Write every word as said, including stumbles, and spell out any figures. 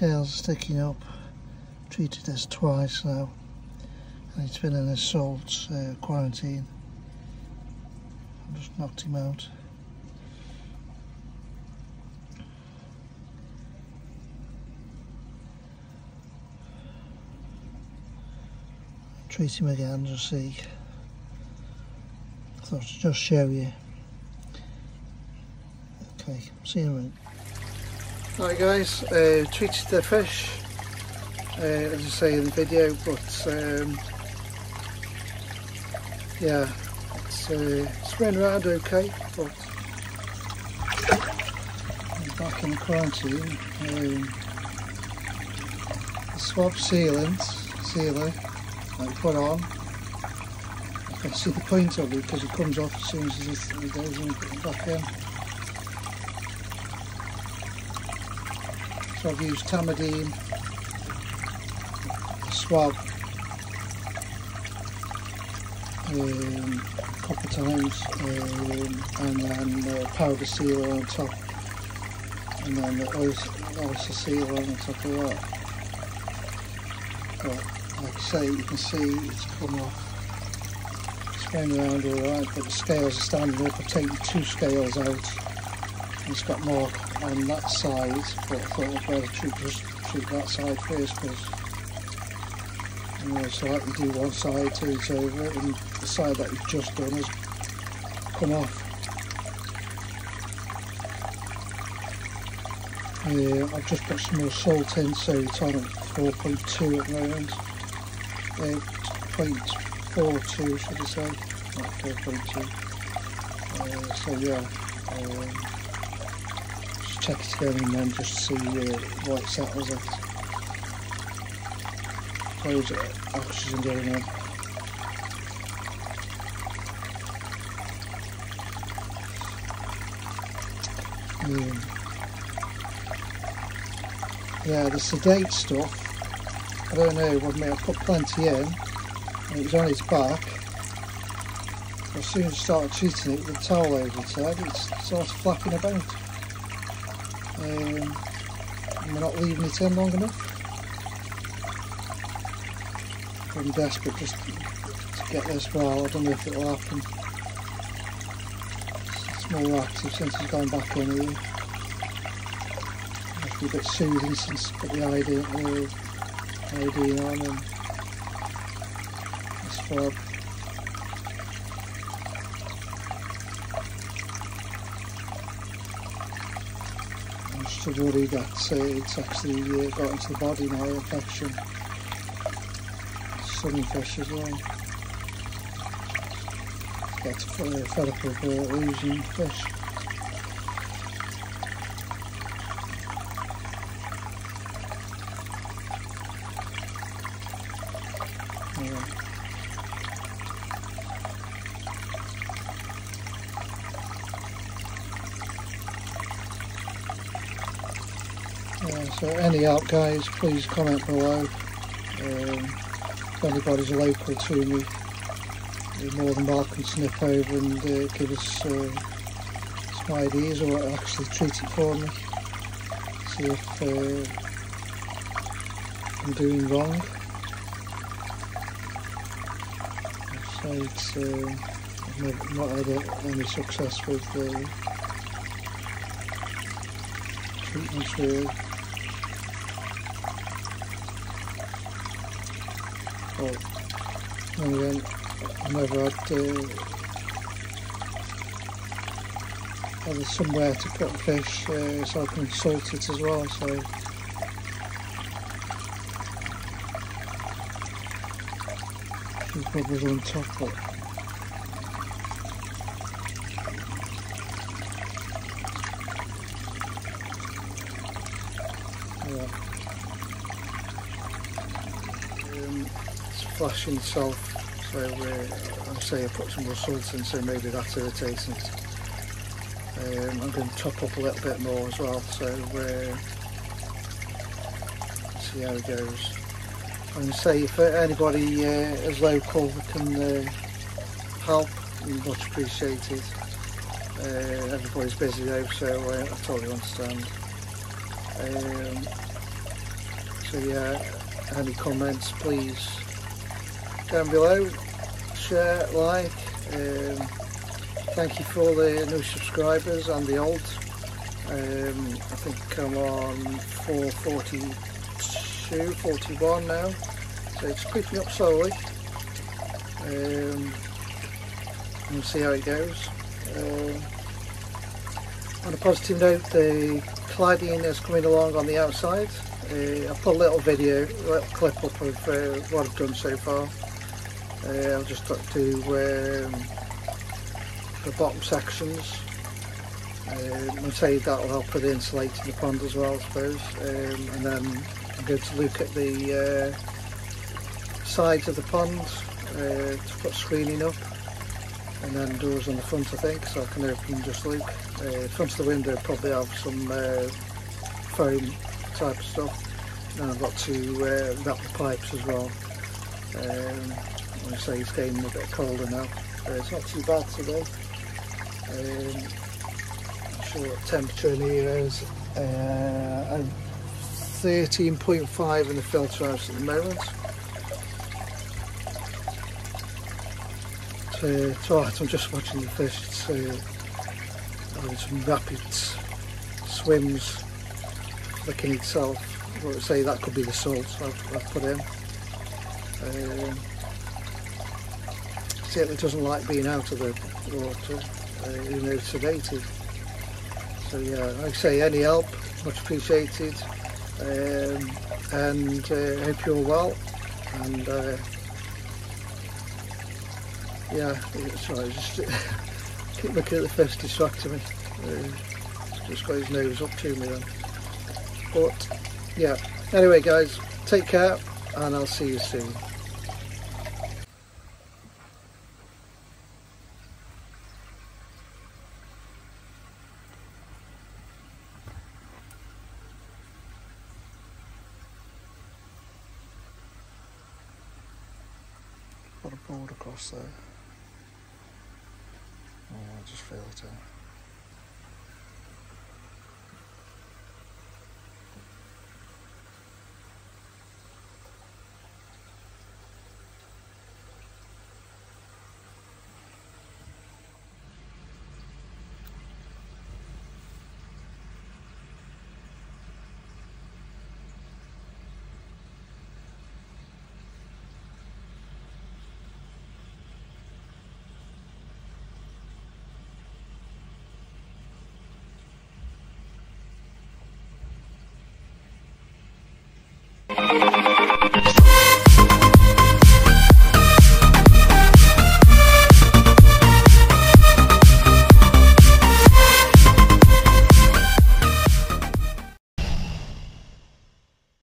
scales are sticking up. Treated this twice now, and it's been in a salt uh, quarantine. I just knocked him out. Treat him again, just see. I thought I'd just show you. Okay, see you in a minute. Right guys, uh, treated the fish, uh, as I say in the video, but um, yeah, it's, uh, it's running around okay, but I'm back in the quarantine. Um, the swab sealant, sealer, I put on. I can see the point of it because it comes off as soon as it goes in, put it back in. So I've used Tamidine, swab, um, a couple of times, um, and then uh, powder sealer on top, and then the oyster sealer on top of that. But like I say, you can see it's come off. It's going around alright, but the scales are standing up. I've taken two scales out. It's got more on that side, but I thought I'd better treat, just treat that side first, because you know, so like you do one side till it's over, and the side that you've just done has come off. Uh, I've just put some more salt in, so it's on at four point two at the moment. Uh, zero point four two should I say, not four point two. Uh, so yeah. Um, check it again and then just see uh, what it settles at. Close it, oxygen going in. Um, yeah, the sedate stuff, I don't know, well, I put plenty in and it was on its back. As soon as I started treating it with the towel over its head, it started flapping about. Um, we're not leaving it in long enough. I'm desperate just to get this well. I don't know if it will happen. It's more active since it's gone back in here. It'll be a bit soothing since I put the iodine, uh, iodine on and the swab. I'm just worried that uh, it's actually uh, got into the body now, infection. Sunnyfish as well. Get uh, fed up with uh, losing fish. Yeah. Yeah, so any help guys, please comment below. Um, if anybody's local to me, you're more than welcome to nip over and uh, give us uh, some ideas or actually treat it for me. See if uh, I'm doing wrong. So it's, uh, I've never, not had any success with uh, treatments really. But then again, I've never had, uh, had somewhere to put the fish uh, so I can salt it as well. So there's bubbles on top, but yeah. Um, it's flashing itself. So uh, I'll say I put some more salt in, so maybe that's irritating it. Um, I'm going to top up a little bit more as well, so uh, see how it goes. I'm going to say if anybody uh, is local that can uh, help, much appreciated. Uh, everybody's busy though, so uh, I totally understand. Um, So yeah, any comments please down below, share, like. Um, thank you for all the new subscribers and the old. Um, I think I'm on four forty-two, forty-one now, so it's creeping up slowly. Um, we'll see how it goes. Um, on a positive note, the cladding is coming along on the outside. Uh, I've put a little video, a little clip up of uh, what I've done so far. Uh, I've just got to um, the bottom sections. Um, I'd say that'll help with insulating the pond as well, I suppose. Um, and then I'm going to look at the uh, sides of the pond uh, to put screening up, and then doors on the front, I think, so I can open just look. Uh, front of the window probably have some uh, foam type of stuff. And I've got to uh, wrap the pipes as well. Um, I say it's getting a bit colder now. Uh, it's not too bad today. Um, I'm sure what temperature in here is uh, thirteen point five in the filter house at the moment. So, it's alright, I'm just watching the fish. It's uh, having some rapid swims, licking itself. I would say that could be the salt I've, I've put in. Um, certainly doesn't like being out of the water, uh, even though it's sedated. So yeah, like I say, any help, much appreciated. Um, and uh, hope you're well. And uh, yeah, sorry, just keep looking at the fish, distracting me. Uh, just got his nose up to me then. But yeah, anyway guys, take care and I'll see you soon. Got a board across there. Oh, I just feel it out. You